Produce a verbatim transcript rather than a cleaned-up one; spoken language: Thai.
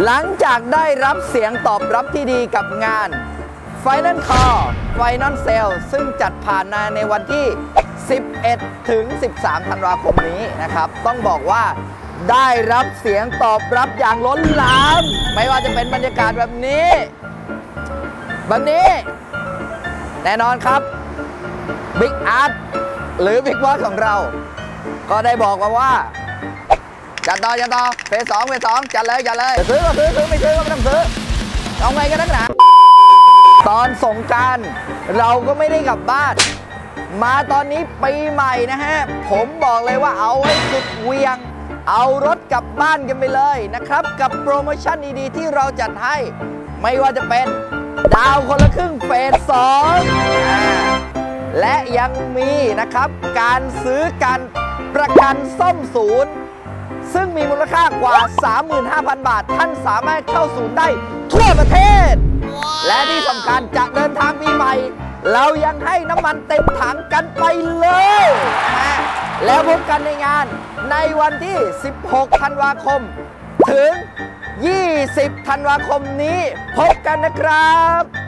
หลังจากได้รับเสียงตอบรับที่ดีกับงาน Final Call Final Sale ซึ่งจัดผ่านมาในวันที่ สิบเอ็ดถึงสิบสาม ธันวาคมนี้นะครับต้องบอกว่าได้รับเสียงตอบรับอย่างล้นหลามไม่ว่าจะเป็นบรรยากาศแบบนี้แบบนี้แน่นอนครับ Big Art หรือ Big Boss ของเราก็ได้บอกมาว่าจัดต่อจัดต่อเฟสสองเฟสสองจัดเลยจัดเลยซื้อก็ซื้อซื้อไม่ซื้อก็ไม่ต้องซื้อเอาไงกันนักหนาตอนสงกรานต์เราก็ไม่ได้กลับบ้านมาตอนนี้ปีใหม่นะฮะผมบอกเลยว่าเอาให้สุดเวียงเอารถกลับบ้านกันไปเลยนะครับกับโปรโมชั่นดีๆที่เราจัดให้ไม่ว่าจะเป็นดาวคนละครึ่งเฟสสองและยังมีนะครับการซื้อการประกันซ่อมศูนย์ซึ่งมีมูลค่ากว่า สามหมื่นห้าพัน บาทท่านสามารถเข้าศูนย์ได้ทั่วประเทศ wow. และที่สำคัญจะเดินทางปีใหม่เรายังให้น้ำมันเต็มถังกันไปเลยนะแล้วพบกันในงานในวันที่ สิบหก ธันวาคมถึง ยี่สิบ ธันวาคมนี้พบกันนะครับ